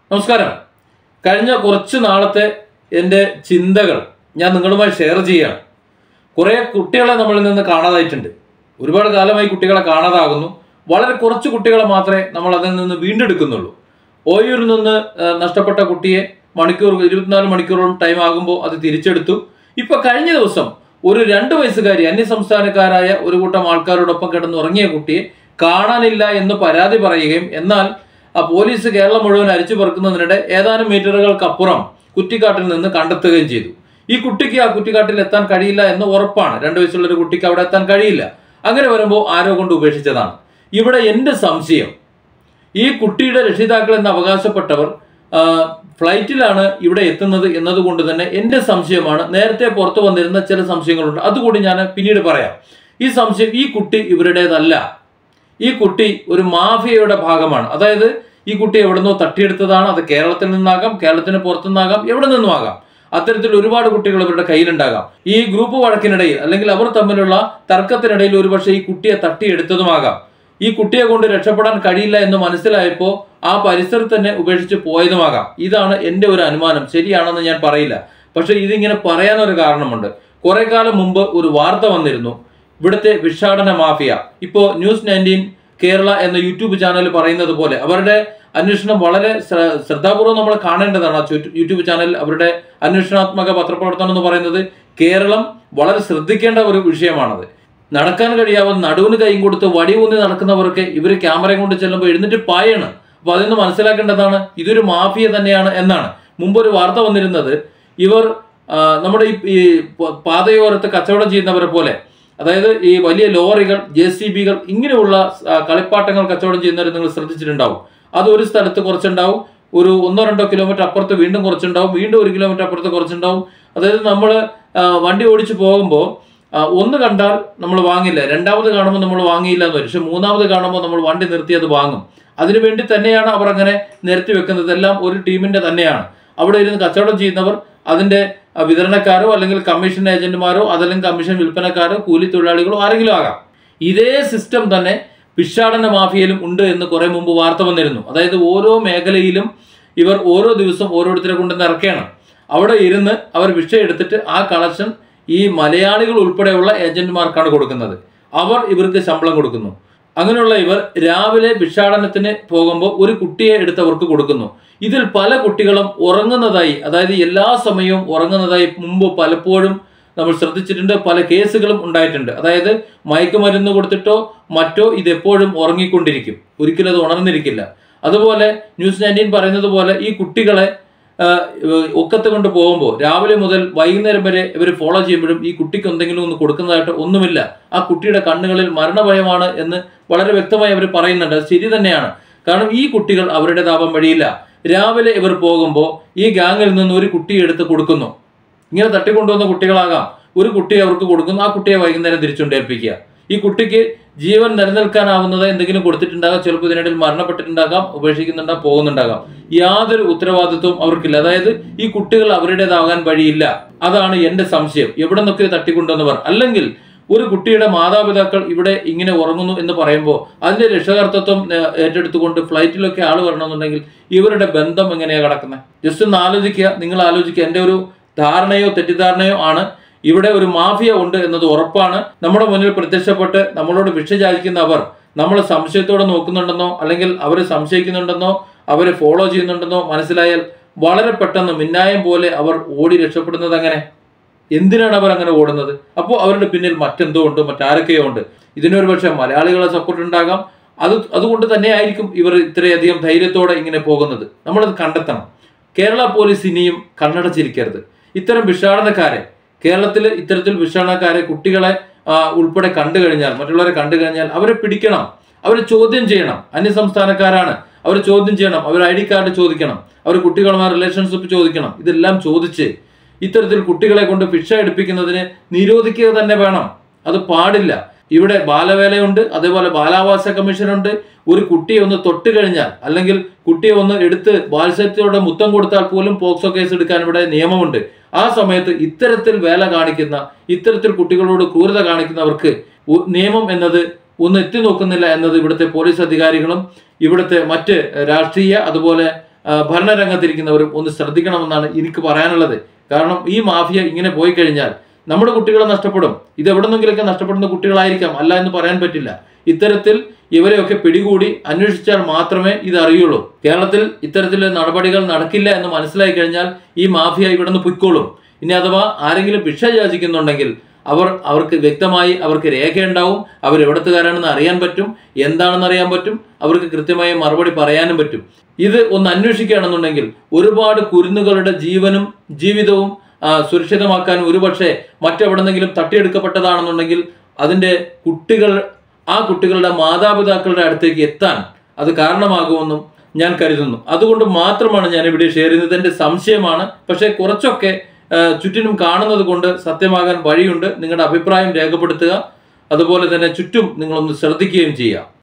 നമസ്കാരം. കഴിഞ്ഞ കുറച്ച് നാളത്തെ എൻ്റെ ചിന്തകൾ ഞാൻ നിങ്ങളുമായി ഷെയർ ചെയ്യുകയാണ്. കുറേ കുട്ടികളെ നമ്മളിൽ നിന്ന് കാണാതായിട്ടുണ്ട്. ഒരുപാട് കാലമായി കുട്ടികളെ കാണാതാകുന്നു. വളരെ കുറച്ച് കുട്ടികളെ മാത്രമേ നമ്മൾ അതിൽ നിന്ന് വീണ്ടെടുക്കുന്നുള്ളൂ. ഓയൂരിൽ നിന്ന് നഷ്ടപ്പെട്ട കുട്ടിയെ 24 മണിക്കൂറോളം ടൈം ആകുമ്പോൾ അത് തിരിച്ചെടുത്തു. ഇപ്പൊ കഴിഞ്ഞ ദിവസം ഒരു 2 വയസ്സുകാരി അന്യസംസ്ഥാനക്കാരായ ഒരു കൂട്ടം ആൾക്കാരോടൊപ്പം കിടന്നുറങ്ങിയ കുട്ടിയെ കാണാനില്ല എന്ന് പരാതി പറയുകയും എന്നാൽ പോലീസ് കേരളം മുഴുവൻ അരിച്ചു പറക്കുന്നതിനിടെ ഏതാനും മീറ്ററുകൾക്കപ്പുറം കുറ്റിക്കാട്ടിൽ നിന്ന് കണ്ടെത്തുകയും ചെയ്തു. ഈ കുട്ടിക്ക് ആ കുറ്റിക്കാട്ടിൽ എത്താൻ കഴിയില്ല എന്ന് ഉറപ്പാണ്. 2 വയസ്സുള്ള ഒരു കുട്ടിക്ക് അവിടെ എത്താൻ കഴിയില്ല. അങ്ങനെ വരുമ്പോൾ ആരോ കൊണ്ട് ഉപേക്ഷിച്ചതാണ്. ഇവിടെ എൻ്റെ സംശയം, ഈ കുട്ടിയുടെ രക്ഷിതാക്കൾ എന്ന് അവകാശപ്പെട്ടവർ ഫ്ലൈറ്റിലാണ് ഇവിടെ എത്തുന്നത് എന്നതുകൊണ്ട് തന്നെ എൻ്റെ സംശയമാണ്. നേരത്തെ പുറത്തു വന്നിരുന്ന ചില സംശയങ്ങളുണ്ട്, അതുകൂടി ഞാൻ പിന്നീട് പറയാം. ഈ സംശയം, ഈ കുട്ടി ഇവരുടേതല്ല. ഈ കുട്ടി ഒരു മാഫിയയുടെ ഭാഗമാണ്. അതായത് ഈ കുട്ടി എവിടെ നിന്നോ തട്ടിയെടുത്തതാണ്. അത് കേരളത്തിൽ നിന്നാകാം, കേരളത്തിന് പുറത്തുനിന്നാകാം, എവിടെ നിന്നും ആകാം. അത്തരത്തിൽ ഒരുപാട് കുട്ടികൾ ഇവരുടെ കയ്യിലുണ്ടാകാം. ഈ ഗ്രൂപ്പ് വഴക്കിനിടയിൽ അല്ലെങ്കിൽ അവർ തമ്മിലുള്ള തർക്കത്തിനിടയിൽ ഒരുപക്ഷെ ഈ കുട്ടിയെ തട്ടിയെടുത്തതുമാകാം. ഈ കുട്ടിയെ കൊണ്ട് രക്ഷപ്പെടാൻ കഴിയില്ല എന്ന് മനസ്സിലായപ്പോൾ ആ പരിസരത്ത് തന്നെ ഉപേക്ഷിച്ച് പോയതുമാകാം. ഇതാണ് എൻ്റെ ഒരു അനുമാനം. ശരിയാണെന്ന് ഞാൻ പറയില്ല, പക്ഷെ ഇതിങ്ങനെ പറയാനൊരു കാരണമുണ്ട്. കുറെ കാലം മുമ്പ് ഒരു വാർത്ത വന്നിരുന്നു, ഇവിടുത്തെ ഭിക്ഷാടന മാഫിയ. ഇപ്പോൾ ന്യൂസ് 19 കേരള എന്ന യൂട്യൂബ് ചാനൽ പറയുന്നത് പോലെ അവരുടെ അന്വേഷണം വളരെ ശ്രദ്ധാപൂർവ്വം നമ്മൾ കാണേണ്ടതാണ്. ആ യൂട്യൂബ് ചാനൽ അവരുടെ അന്വേഷണാത്മക പത്രപ്രവർത്തനം എന്ന് പറയുന്നത് കേരളം വളരെ ശ്രദ്ധിക്കേണ്ട ഒരു വിഷയമാണത്. നടക്കാൻ കഴിയാവുന്ന നടുവിന് കൈയും കൊടുത്ത് വടി ഊന്നി നടക്കുന്നവർക്ക് ഇവർ ക്യാമറയും കൊണ്ട് ചെല്ലുമ്പോൾ എഴുന്നിട്ട് പായാണ്. അപ്പൊ അതിൽ നിന്ന് മനസ്സിലാക്കേണ്ടതാണ് ഇതൊരു മാഫിയ തന്നെയാണ് എന്നാണ്. മുമ്പൊരു വാർത്ത വന്നിരുന്നത്, ഇവർ നമ്മുടെ ഈ പാതയോരത്ത് കച്ചവടം ചെയ്യുന്നവരെ പോലെ, അതായത് ഈ വലിയ ലോറികൾ, JCBകൾ, ഇങ്ങനെയുള്ള കളിപ്പാട്ടങ്ങൾ കച്ചവടം ചെയ്യുന്നവർ നിങ്ങൾ ശ്രദ്ധിച്ചിട്ടുണ്ടാവും. അത് ഒരു സ്ഥലത്ത് കുറച്ചുണ്ടാവും, ഒരു 1-2 കിലോമീറ്റർ അപ്പുറത്ത് വീണ്ടും കുറച്ചുണ്ടാവും, വീണ്ടും 1 കിലോമീറ്റർ അപ്പുറത്ത് കുറച്ചുണ്ടാവും. അതായത് നമ്മൾ വണ്ടി ഓടിച്ചു പോകുമ്പോൾ ഒന്ന് കണ്ടാൽ നമ്മൾ വാങ്ങില്ല, രണ്ടാമത് കാണുമ്പോൾ നമ്മൾ വാങ്ങിയില്ല എന്ന് വരും. പക്ഷെ മൂന്നാമത് കാണുമ്പോൾ നമ്മൾ വണ്ടി നിർത്തി അത് വാങ്ങും. അതിനുവേണ്ടി തന്നെയാണ് അവർ അങ്ങനെ നിരത്തി വെക്കുന്നത്. എല്ലാം ഒരു ടീമിന്റെ തന്നെയാണ്. അവിടെ ഇരുന്ന് കച്ചവടം ചെയ്യുന്നവർ അതിന്റെ വിതരണക്കാരോ അല്ലെങ്കിൽ കമ്മീഷൻ ഏജന്റുമാരോ അതല്ലെങ്കിൽ കമ്മീഷൻ വിൽപ്പനക്കാരോ കൂലി തൊഴിലാളികളോ ആരെങ്കിലും ആകാം. ഇതേ സിസ്റ്റം തന്നെ ഭിക്ഷാടന മാഫിയയിലും ഉണ്ട് എന്ന് കുറെ മുമ്പ് വാർത്ത വന്നിരുന്നു. അതായത് ഓരോ മേഖലയിലും ഇവർ ഓരോ ദിവസം ഓരോരുത്തരെ കൊണ്ടുവന്ന് ഇറക്കുകയാണ്. അവിടെ ഇരുന്ന് അവർ ഭിക്ഷ എടുത്തിട്ട് ആ കളക്ഷൻ ഈ മലയാളികൾ ഉൾപ്പെടെയുള്ള ഏജന്റുമാർക്കാണ് കൊടുക്കുന്നത്. അവർ ഇവർക്ക് ശമ്പളം കൊടുക്കുന്നു. അങ്ങനെയുള്ള ഇവർ രാവിലെ ഭിക്ഷാടനത്തിന് പോകുമ്പോൾ ഒരു കുട്ടിയെ എടുത്തവർക്ക് കൊടുക്കുന്നു. ഇതിൽ പല കുട്ടികളും ഉറങ്ങുന്നതായി, അതായത് എല്ലാ സമയവും ഉറങ്ങുന്നതായി മുമ്പ് പലപ്പോഴും നമ്മൾ ശ്രദ്ധിച്ചിട്ടുണ്ട്. പല കേസുകളും ഉണ്ടായിട്ടുണ്ട്. അതായത് മയക്കുമരുന്ന് കൊടുത്തിട്ടോ മറ്റോ ഇതെപ്പോഴും ഉറങ്ങിക്കൊണ്ടിരിക്കും, ഒരിക്കലും അത് ഉണർന്നിരിക്കില്ല. അതുപോലെ ന്യൂസ് 19 പറയുന്നത് പോലെ ഈ കുട്ടികളെ ഒക്കത്ത് കൊണ്ട് പോകുമ്പോൾ രാവിലെ മുതൽ വൈകുന്നേരം വരെ ഇവർ ഫോളോ ചെയ്യുമ്പോഴും ഈ കുട്ടിക്ക് എന്തെങ്കിലും ഒന്ന് കൊടുക്കുന്നതായിട്ട് ഒന്നുമില്ല. ആ കുട്ടിയുടെ കണ്ണുകളിൽ മരണഭയമാണ് എന്ന് വളരെ വ്യക്തമായി അവർ പറയുന്നുണ്ട്. അത് ശരി തന്നെയാണ്. കാരണം ഈ കുട്ടികൾ അവരുടേതാവാൻ വഴിയില്ല. രാവിലെ ഇവർ പോകുമ്പോൾ ഈ ഗാങ്ങിൽ നിന്ന് ഒരു കുട്ടിയെ എടുത്ത് കൊടുക്കുന്നു. ഇങ്ങനെ തട്ടിക്കൊണ്ടുവന്ന കുട്ടികളാകാം. ഒരു കുട്ടിയെ അവർക്ക് കൊടുക്കുന്നു, ആ കുട്ടിയെ വൈകുന്നേരം തിരിച്ചുകൊണ്ടേൽപ്പിക്കുക. ഈ കുട്ടിക്ക് ജീവൻ നിലനിൽക്കാനാവുന്നത് എന്തെങ്കിലും കൊടുത്തിട്ടുണ്ടാകാം, ചിലപ്പോൾ ഇതിനിടയിൽ മരണപ്പെട്ടിട്ടുണ്ടാകാം, ഉപേക്ഷിക്കുന്നുണ്ടാകാം, പോകുന്നുണ്ടാകാം. യാതൊരു ഉത്തരവാദിത്വവും അവർക്കില്ല. അതായത് ഈ കുട്ടികൾ അവരുടേതാകാൻ വഴിയില്ല. അതാണ് എൻ്റെ സംശയം. എവിടെ നിന്നൊക്കെ തട്ടിക്കൊണ്ടുവന്നവർ, അല്ലെങ്കിൽ ഒരു കുട്ടിയുടെ മാതാപിതാക്കൾ ഇവിടെ ഇങ്ങനെ ഉറങ്ങുന്നു എന്ന് പറയുമ്പോൾ അതിന്റെ രക്ഷകർത്തത്വം ഏറ്റെടുത്തുകൊണ്ട് ഫ്ലൈറ്റിലൊക്കെ ആൾ വരണമെന്നുണ്ടെങ്കിൽ ഇവരുടെ ബന്ധം എങ്ങനെയാണ് കിടക്കുന്നത്? ജസ്റ്റ് ഒന്ന് ആലോചിക്കുക. നിങ്ങൾ ആലോചിക്കുക. എൻ്റെ ഒരു ധാരണയോ തെറ്റിദ്ധാരണയോ ആണ്. ഇവിടെ ഒരു മാഫിയ ഉണ്ട് എന്നത് ഉറപ്പാണ്. നമ്മുടെ മുന്നിൽ പ്രത്യക്ഷപ്പെട്ട് നമ്മളോട് ഭിക്ഷ യാചിക്കുന്ന അവർ നമ്മളെ സംശയത്തോടെ നോക്കുന്നുണ്ടെന്നോ അല്ലെങ്കിൽ അവരെ സംശയിക്കുന്നുണ്ടെന്നോ അവരെ ഫോളോ ചെയ്യുന്നുണ്ടെന്നോ മനസ്സിലായാൽ വളരെ പെട്ടെന്ന് മിന്നായം പോലെ അവർ ഓടി രക്ഷപ്പെടുന്നത് എങ്ങനെ? എന്തിനാണ് അവർ അങ്ങനെ ഓടുന്നത്? അപ്പോൾ അവരുടെ പിന്നിൽ മറ്റെന്തോ ഉണ്ട്, മറ്റാരൊക്കെയോ ഉണ്ട്. ഇതിനൊരു പക്ഷേ മലയാളികളെ സപ്പോർട്ട് ഉണ്ടാകാം. അതുകൊണ്ട് തന്നെ ആയിരിക്കും ഇവർ ഇത്രയധികം ധൈര്യത്തോടെ ഇങ്ങനെ പോകുന്നത്. നമ്മളത് കണ്ടെത്തണം. കേരള പോലീസ് ഇനിയും കണ്ണടച്ചിരിക്കരുത്. ഇത്തരം ഭിക്ഷാടനക്കാരെ, കേരളത്തിൽ ഇത്തരത്തിൽ ഭിക്ഷാടനക്കാരെ, കുട്ടികളെ ഉൾപ്പെടെ കണ്ടു കഴിഞ്ഞാൽ, മറ്റുള്ളവരെ കണ്ടു കഴിഞ്ഞാൽ അവരെ പിടിക്കണം, അവരെ ചോദ്യം ചെയ്യണം. അന്യസംസ്ഥാനക്കാരാണ്, അവർ ചോദ്യം ചെയ്യണം. അവർ ID കാർഡ് ചോദിക്കണം, അവർ കുട്ടികളുമായി റിലേഷൻഷിപ്പ് ചോദിക്കണം. ഇതെല്ലാം ചോദിച്ച് ഇത്തരത്തിൽ കുട്ടികളെ കൊണ്ട് ഭിക്ഷ എടുപ്പിക്കുന്നതിന് നിരോധിക്കുക തന്നെ വേണം. അത് പാടില്ല. ഇവിടെ ബാലവേലയുണ്ട്, അതേപോലെ ബാലാവാസ കമ്മീഷനുണ്ട്. ഒരു കുട്ടിയെ ഒന്ന് തൊട്ട് കഴിഞ്ഞാൽ അല്ലെങ്കിൽ കുട്ടിയെ ഒന്ന് എടുത്ത് വാത്സല്യത്തോടെ മുത്തം കൊടുത്താൽ പോലും പോക്സോ കേസ് എടുക്കാൻ ഇവിടെ നിയമമുണ്ട്. ആ സമയത്ത് ഇത്തരത്തിൽ വേല കാണിക്കുന്ന, ഇത്തരത്തിൽ കുട്ടികളോട് ക്രൂരത കാണിക്കുന്നവർക്ക് നിയമം എന്നത് ഒന്ന് എത്തി നോക്കുന്നില്ല എന്നത് ഇവിടുത്തെ പോലീസ് അധികാരികളും ഇവിടുത്തെ മറ്റ് രാഷ്ട്രീയ അതുപോലെ ഭരണരംഗത്തിരിക്കുന്നവരും ഒന്ന് ശ്രദ്ധിക്കണമെന്നാണ് എനിക്ക് പറയാനുള്ളത്. കാരണം ഈ മാഫിയ ഇങ്ങനെ പോയി കഴിഞ്ഞാൽ നമ്മുടെ കുട്ടികളെ നഷ്ടപ്പെടും. ഇത് എവിടെ നിന്നെങ്കിലൊക്കെ നഷ്ടപ്പെടുന്ന കുട്ടികളായിരിക്കാം, അല്ല എന്ന് പറയാൻ പറ്റില്ല. ഇത്തരത്തിൽ ഇവരെയൊക്കെ പിടികൂടി അന്വേഷിച്ചാൽ മാത്രമേ ഇത് അറിയുള്ളൂ. കേരളത്തിൽ ഇത്തരത്തിലുള്ള നടപടികൾ നടക്കില്ല എന്ന് മനസ്സിലായി കഴിഞ്ഞാൽ ഈ മാഫിയ ഇവിടെ നിന്ന് പൊയ്ക്കോളും. ഇനി അഥവാ ആരെങ്കിലും ഭിക്ഷ യാചിക്കുന്നുണ്ടെങ്കിൽ അവർക്ക് വ്യക്തമായി അവർക്ക് രേഖയുണ്ടാവും, അവരെവിടത്തുകാരാണെന്ന് അറിയാൻ പറ്റും, എന്താണെന്ന് അറിയാൻ പറ്റും, അവർക്ക് കൃത്യമായ മറുപടി പറയാനും പറ്റും. ഇത് ഒന്ന് അന്വേഷിക്കുകയാണെന്നുണ്ടെങ്കിൽ ഒരുപാട് കുരുന്നുകളുടെ ജീവനും ജീവിതവും സുരക്ഷിതമാക്കാൻ, ഒരുപക്ഷെ മറ്റെവിടെന്നെങ്കിലും തട്ടിയെടുക്കപ്പെട്ടതാണെന്നുണ്ടെങ്കിൽ അതിൻ്റെ ആ കുട്ടികളുടെ മാതാപിതാക്കളുടെ അടുത്തേക്ക് എത്താൻ അത് കാരണമാകുമെന്നും ഞാൻ കരുതുന്നു. അതുകൊണ്ട് മാത്രമാണ് ഞാൻ ഇവിടെ ഷെയർ ചെയ്യുന്നത്. എൻ്റെ സംശയമാണ്, പക്ഷേ കുറച്ചൊക്കെ ചുറ്റിനും കാണുന്നത് കൊണ്ട് സത്യമാകാൻ വഴിയുണ്ട്. നിങ്ങളുടെ അഭിപ്രായം രേഖപ്പെടുത്തുക, അതുപോലെ തന്നെ ചുറ്റും നിങ്ങളൊന്ന് ശ്രദ്ധിക്കുകയും ചെയ്യുക.